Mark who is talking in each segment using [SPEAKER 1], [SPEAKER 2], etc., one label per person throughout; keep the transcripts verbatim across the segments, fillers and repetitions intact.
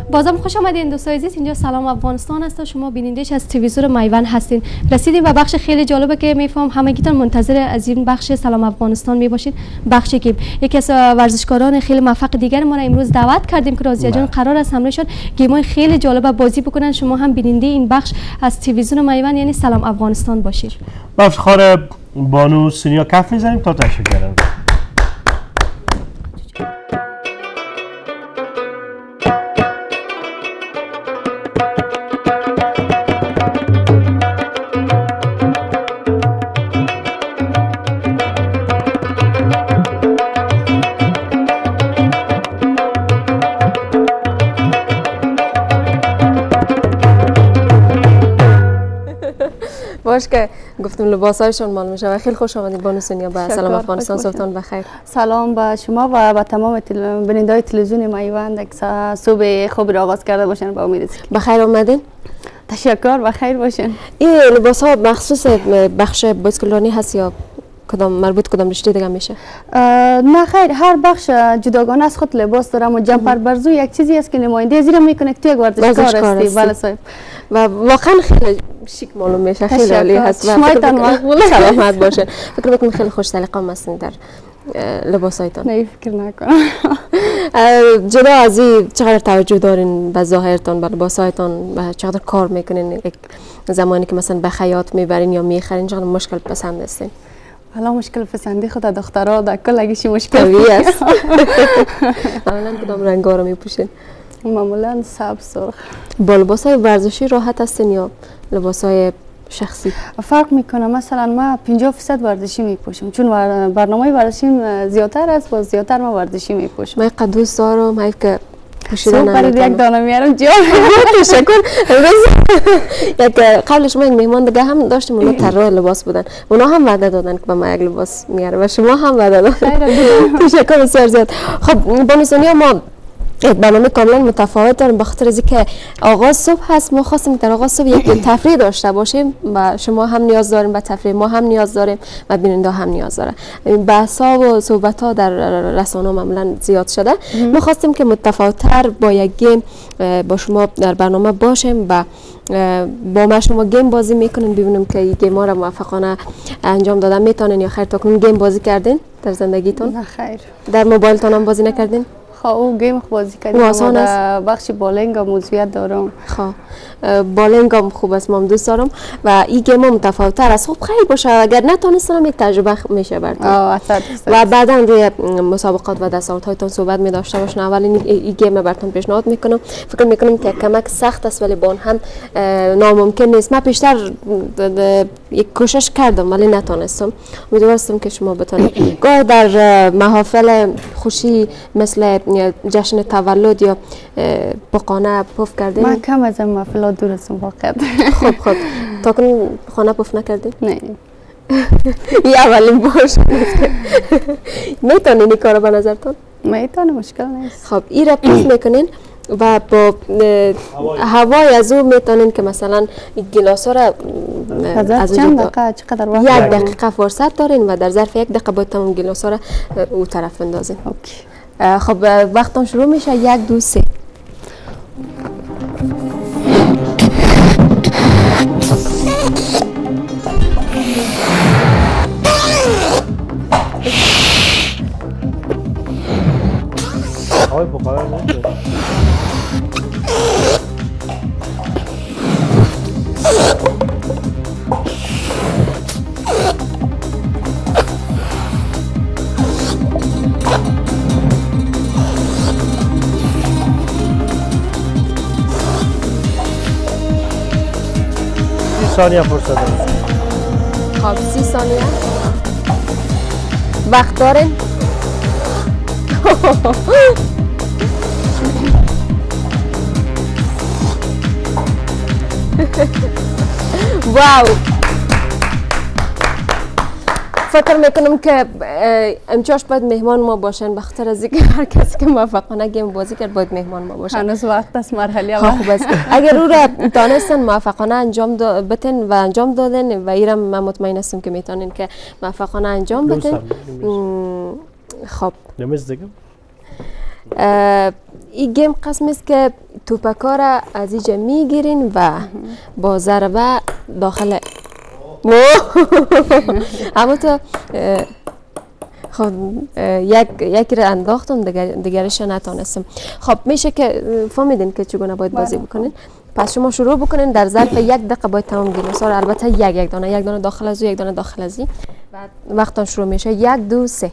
[SPEAKER 1] بازم خوش آمدین دوستان عزیز. اینجا سلام افغانستان است. شما بینندش از تلویزیون میوان هستین. رسیدیم به بخش خیلی جالبه که میفهم همگیتون منتظر از این بخش سلام افغانستان میباشید. بخشی که یکی از ورزشکاران خیلی موفق دیگر ما را امروز دعوت کردیم که رازیه جان قرار است همراهشون گیمای خیلی جالبه بازی بکنن. شما هم بیننده این بخش از تلویزیون میوان یعنی سلام افغانستان باشید.
[SPEAKER 2] با افتخار بانو سونیا کف میزنیم تا تشریف بیارن.
[SPEAKER 3] باش که گفتم لباسایشون معلوم میشه و خیلی خوش آمدید بانو سونیا به سلام افغانستان. صبحتون بخیر.
[SPEAKER 4] سلام به شما و به تمام تل... بیننده‌های تلویزیون میوان. یک صبح خوب را آغاز کرده باشن با امید
[SPEAKER 3] بخیر آمدین.
[SPEAKER 4] تشکر. بخیر باشین.
[SPEAKER 3] این لباس ها مخصوص بخش بازیکلانی هست یا کدام مربوط کدام رشته دیگه میشه؟
[SPEAKER 4] نه خیر، هر بخش جداگانه از خود لباس داره. و جمپر برزو یک چیزی است که نماینده زیرا میکنه که تو یک ورزشکار هستی. بله صاحب.
[SPEAKER 3] و واقعا خیلی شیک معلوم میشه. خیلی عالی هست.
[SPEAKER 4] شمایتان مقبول.
[SPEAKER 3] سلامت باشه. فکر میکنم خیلی خوش سلیقه هستین در لباسایتان.
[SPEAKER 4] نه فکر نکنم.
[SPEAKER 3] جدا از این چقدر توجه دارین به ظاهرتان، به لباسایتان، و چقدر کار میکنین یک زمانی که مثلا به خیاط میبرین یا میخرین، چقدر مشکل پسند هستین؟
[SPEAKER 4] حالا مشکل پسندی خود دخترها در کل اگه مشکل
[SPEAKER 3] است. معمولا کدام رنگا رو میپوشین؟
[SPEAKER 4] معمولا سبز سرخ.
[SPEAKER 3] با لباسای ورزشی راحت هستین یا لباسای شخصی؟
[SPEAKER 4] فرق میکنه. مثلا ما پنجاه درصد ورزشی میپوشم چون برنامه ورزشیم زیادتر است. با زیادتر ما ورزشی میپوشم.
[SPEAKER 3] من قد دوست دارم حیف که
[SPEAKER 4] صبح برای یک دانه میارم جا.
[SPEAKER 3] تشکر. یک قبل شما یک مهمان دیگه هم داشتیم، اونا طراح لباس بودن، اونا هم وعده دادن که به ما یک لباس میاره و شما هم وعده دادن. تشکر بسیار زیاد. خب بانو سونیا، ما برنامه کاملا متفاوت داریم بخاطر از اینکه آغاز صبح هست. ما خواستیم در آغاز صبح یک تفریح داشته باشیم و شما هم نیاز داریم به تفریح، ما هم نیاز داریم و بیننده هم نیاز داره. بحث‌ها و صحبت‌ها در رسانه‌ها معمولا زیاد شده. ما خواستیم که متفاوت‌تر با یک گیم با شما در برنامه باشیم و با ما شما گیم بازی میکنین، ببینیم که این گیم ها را موفقانه انجام دادن میتونین یا خیر. تا کنون گیم بازی کردین در زندگیتون؟
[SPEAKER 4] نه خیر.
[SPEAKER 3] در موبایلتون هم بازی نکردین؟
[SPEAKER 4] خب او گیم بازی کردیم.
[SPEAKER 3] آسان است.
[SPEAKER 4] بخش بالینگ هم موضوعیت دارم.
[SPEAKER 3] خب بالینگ هم خوب است، من دوست دارم و این گیم هم متفاوت‌تر است. خب خیلی باشه، اگر نتونستم یک تجربه میشه براتون و بعدا روی مسابقات و دستاوردهایتون صحبت می داشته باشین. اول این گیم براتون پیشنهاد میکنم. فکر میکنم که کمک سخت است ولی با اون هم ناممکن نیست. من پیشتر یک کوشش کردم ولی نتونستم. امیدوارم که شما بتونید. گاه در محافل خوشی مثل جشن تولد یا بقانه پف کردین؟
[SPEAKER 4] من کم از این محفلات دور هستم واقعا.
[SPEAKER 3] خب خب تا کنون خانه پف نکردین؟
[SPEAKER 4] نه.
[SPEAKER 3] این اولین باش. میتونین این کارو به نظرتون؟
[SPEAKER 4] میتونه، مشکل نیست.
[SPEAKER 3] خب این را پف میکنین و با هوای از او میتونین که مثلا گلاس ها را
[SPEAKER 4] از چند دقیقه چقدر وقت؟
[SPEAKER 3] یک دقیقه فرصت دارین و در ظرف یک دقیقه باید تمام گلاس ها را او طرف اندازین. خب وقتان شروع میشه. یک دو سه.
[SPEAKER 2] آقای بخاره نمیده. سی ثانیه فرصت داریم.
[SPEAKER 3] خب سی ثانیه وقت دارین. واو. فکر میکنم که امچاش باید مهمان ما باشن بخاطر از اینکه هر کسی که موفقانه گیم بازی کرد باید مهمان ما باشن.
[SPEAKER 4] هنوز وقت است مرحله
[SPEAKER 3] اول. خوب است. اگر او را دانستن موفقانه انجام بتن و انجام دادن و ایرم من مطمئن هستم که میتونین که موفقانه انجام بتن. خب
[SPEAKER 2] نمیز دیگه
[SPEAKER 3] این گیم قسم است که توپکا را از اینجا میگیرین و با ضربه داخل اما تو خب یک یکی را انداختم دیگر دیگرش نتونستم. خب میشه که فهمیدین که چگونه باید بازی بکنین. پس شما شروع بکنین، در ظرف یک دقیقه باید تمام گیلاس ها رو، البته یک یک دانه یک دانه داخل از او یک دانه داخل از این. بعد وقتا شروع میشه یک دو سه.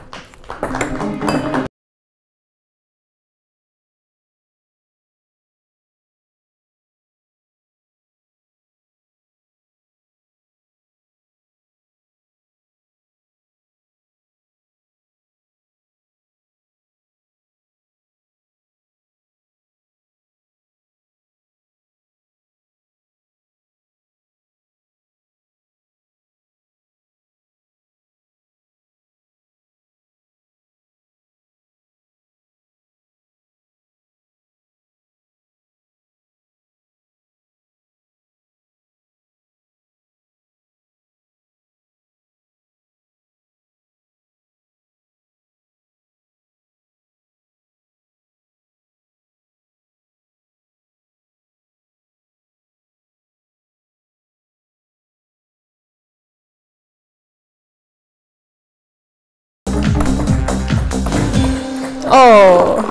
[SPEAKER 3] اوه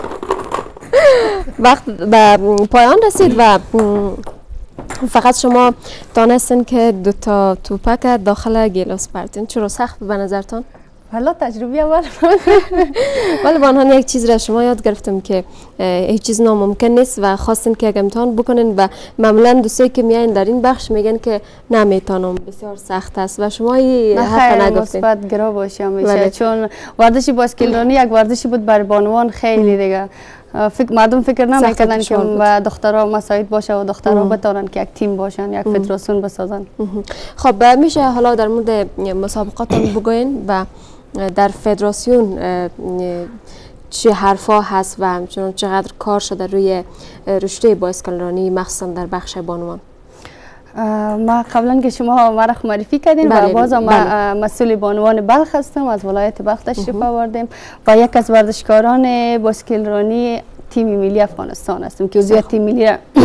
[SPEAKER 3] وقت به پایان رسید و فقط شما دانستین که دو تا توپک داخل گیلاس پرتین. چرا سخت به نظرتان؟
[SPEAKER 4] حالا تجربه اول
[SPEAKER 3] ولی با آنها یک چیز را شما یاد گرفتم که هیچ چیز ناممکن نیست و خواستین که امتحان بکنین و معمولا دوستایی که میایین در این بخش میگن که نمیتونم، بسیار سخت است و شما این حرف نگفتین.
[SPEAKER 4] مثبت گرا باشه همیشه، چون ورزش باسکل رانی یک ورزشی بود برای بانوان خیلی دیگه. فکر مردم فکر نمیکنن که و دخترها مساعد باشه و دخترها بتونن که یک تیم باشن، یک فدراسیون بسازن. خب
[SPEAKER 3] میشه حالا در مورد مسابقاتون بگوین و در فدراسیون چه حرفا هست و همچنان چقدر کار شده روی رشته بایسکل رانی مخصوصا در بخش بانوان؟
[SPEAKER 4] ما قبلا که شما مرا معرفی کردین و باز ما مسئول بانوان بلخ هستم، از ولایت بلخ تشریف آوردیم و یک از ورزشکاران بایسکل رانی تیم ملی افغانستان هستم که عضو تیم ملی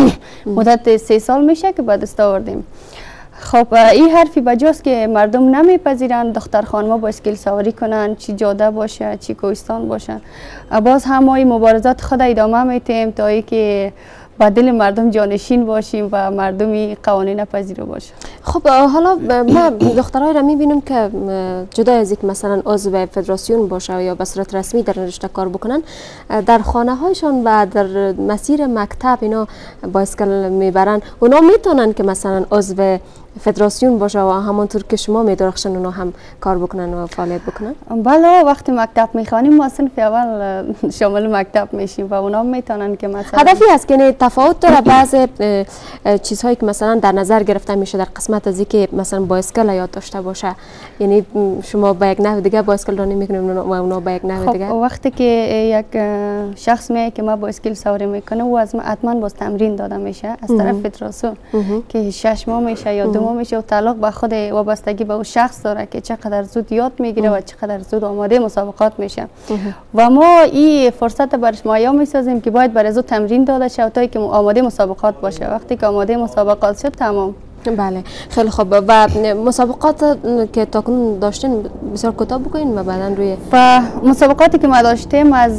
[SPEAKER 4] مدت سه سال میشه که بعد است آوردیم. خب این حرفی بجاست که مردم نمیپذیرند دختر خانما بایسکل سواری کنن، چی جاده باشه چی کوهستان باشه. باز هم ما این مبارزات خود ادامه میتیم تا ای که با دل مردم جانشین باشیم و مردمی قوانین پذیرو باشه.
[SPEAKER 3] خب حالا ما دخترای را میبینیم که جدا از اینکه مثلا عضو فدراسیون باشه یا به صورت رسمی در رشته کار بکنن، در خانه هایشان و در مسیر مکتب اینا بایسکل میبرن. اونا میتونن که مثلا عضو فدراسیون باشه و همانطور که شما میدرخشن اونا هم کار بکنن و فعالیت بکنن؟
[SPEAKER 4] بله، وقتی مکتب میخوانیم ما صنف اول شامل مکتب میشیم و اونا میتونن که مثلا
[SPEAKER 3] هدفی هست که تفاوت داره بعض چیزهایی که مثلا در نظر گرفته میشه در قسمت از اینکه مثلا بایسکل یاد داشته باشه، یعنی شما با یک نحو دیگه بایسکل رانی میکنیم و اونا با یک نحو دیگه.
[SPEAKER 4] خب وقتی که یک شخص میاد که ما بایسکل سواری میکنه و از ما حتما باز تمرین داده میشه از طرف فدراسیون که شش ماه میشه یا دو ماه میشه و تعلق به خود وابستگی به اون شخص داره که چقدر زود یاد میگیره و چقدر زود آماده مسابقات میشه. و ما این فرصت برش مایا میسازیم که باید برای زود تمرین داده شه تا که آماده مسابقات باشه. وقتی که آماده مسابقات شد تمام.
[SPEAKER 3] بله خیلی خوب. و مسابقات که تاکنون داشتین بسیار کوتاه بگوین و بعدا روی
[SPEAKER 4] و مسابقاتی که ما داشتیم از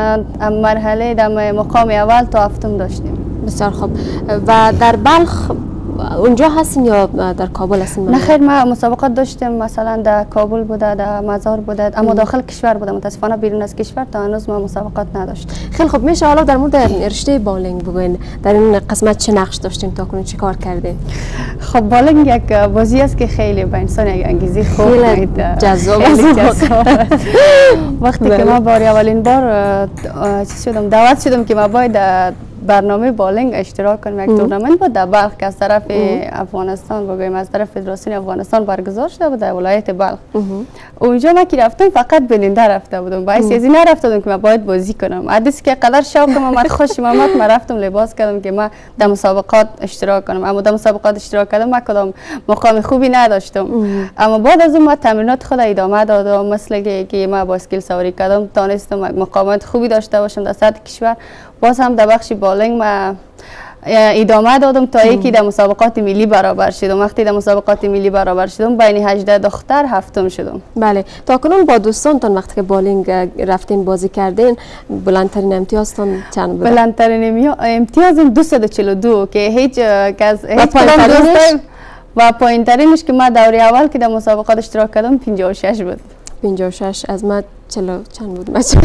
[SPEAKER 4] مرحله در مقام اول تا هفتم داشتیم.
[SPEAKER 3] بسیار خوب. و در بلخ اونجا هستین یا در کابل هستین؟
[SPEAKER 4] نه خیر، ما مسابقات داشتیم مثلا در کابل بوده، در مزار بوده، اما داخل کشور بوده. متاسفانه بیرون از کشور تا هنوز ما مسابقات نداشتیم.
[SPEAKER 3] خیلی خوب. میشه حالا در مورد رشته بالینگ بگوین، در این قسمت چه نقش داشتین، تاکنون چه کار کردین؟
[SPEAKER 4] خب بالینگ یک بازی است که خیلی به انسان یک انگیزه خوب میده،
[SPEAKER 3] جذاب
[SPEAKER 4] است. وقتی که ما بار اولین بار چیز شدم دعوت شدم که ما باید برنامه بالینگ اشتراک کنیم. یک تورنمنت بود در بلخ که از طرف افغانستان بگویم از طرف فدراسیون افغانستان برگزار شده بود در ولایت بلخ. اونجا من که رفتم فقط بیننده رفته بودم، باعث از این نرفته بودم که من باید بازی کنم. حدیث که قدر شوقم من خوشم آمد من رفتم لباس کردم که من در مسابقات اشتراک کنم. اما در مسابقات اشتراک کردم من کدام مقام خوبی نداشتم. اما بعد از اون من تمرینات خود ادامه دادم، مثل که من باسکل سواری کردم تانستم مقامات خوبی داشته باشم در سطح کشور. باز هم در بخش بالینگ ما ادامه دادم تا یکی در مسابقات ملی برابر شدم. وقتی در مسابقات ملی برابر شدم بین هجده دختر هفتم شدم.
[SPEAKER 3] بله، تا کنون با دوستانتان وقتی که بالینگ رفتین بازی کردین بلندترین امتیازتان چند بود؟
[SPEAKER 4] بلندترین امتیازم دویست و چهل و دو که هیچ کس هیچ کدام دوست و پایینترینش که من دوره اول که در مسابقات اشتراک کردم پنجاه و شش بود.
[SPEAKER 3] پنجاه و شش از ما چلو چند بود بچه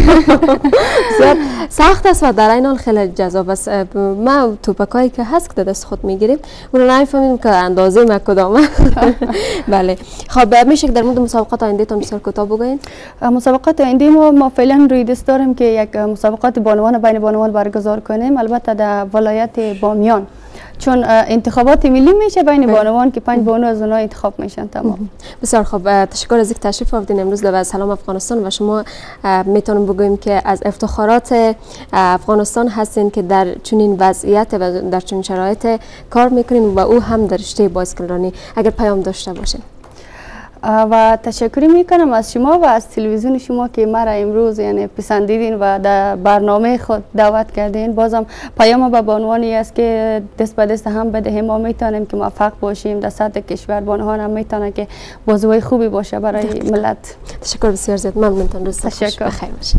[SPEAKER 3] سخت است و در این حال خیلی جذاب است. ما توپکایی که هست که دست خود میگیریم اون رو نمیفهمیم که اندازه ما کدامه. بله، خب میشه که در مورد مسابقات آینده تان بسیار کوتاه بگوین؟
[SPEAKER 4] مسابقات آینده ما ما فعلا روی دست داریم که یک مسابقات بانوان بین بانوان برگزار کنیم، البته در ولایت بامیان، چون انتخابات ملی میشه بین بانوان که پنج بانو از اونها انتخاب میشن. تمام.
[SPEAKER 3] بسیار خوب، تشکر از اینکه تشریف آوردین امروز در سلام افغانستان و شما میتونیم بگوییم که از افتخارات افغانستان هستین که در چنین وضعیت و در چنین شرایط کار میکنیم و او هم در رشته بایسکل رانی. اگر پیام داشته باشین.
[SPEAKER 4] و تشکر میکنم از شما و از تلویزیون شما که مرا امروز یعنی پسندیدین و در برنامه خود دعوت کردین. بازم پیام به بانوانی است که دست به دست هم بدهیم ما میتونیم که موفق باشیم در سطح کشور. بانوان هم میتونه که بازوی خوبی باشه برای ملت.
[SPEAKER 3] تشکر بسیار زیاد، ممنونتان. روز
[SPEAKER 4] تشکر.
[SPEAKER 3] بخیر باشید.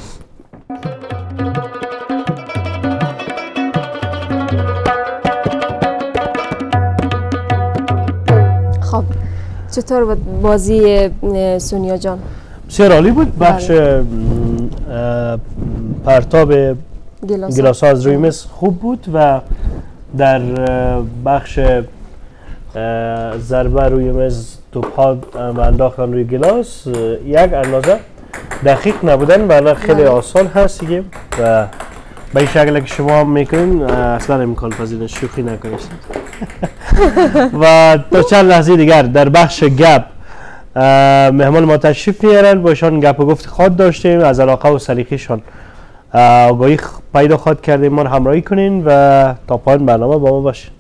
[SPEAKER 3] خب چطور بود بازی سونیا جان؟
[SPEAKER 2] بسیار عالی بود. بخش پرتاب گلاس ها از روی مس خوب بود و در بخش ضربه روی مس توپ ها انداختن روی گلاس یک اندازه دقیق نبودن و خیلی آسان هست دیگه و به این شکل که شما هم میکنین اصلا امکان پذیر شوخی نکنید. و تا چند لحظه دیگر در بخش گپ مهمان ما تشریف میارن، با ایشان گپ و گفت خود داشتیم، از علاقه و سلیقه‌شان آگاهی پیدا خود کردیم. ما همراهی کنین و تا پایان برنامه با ما باشین.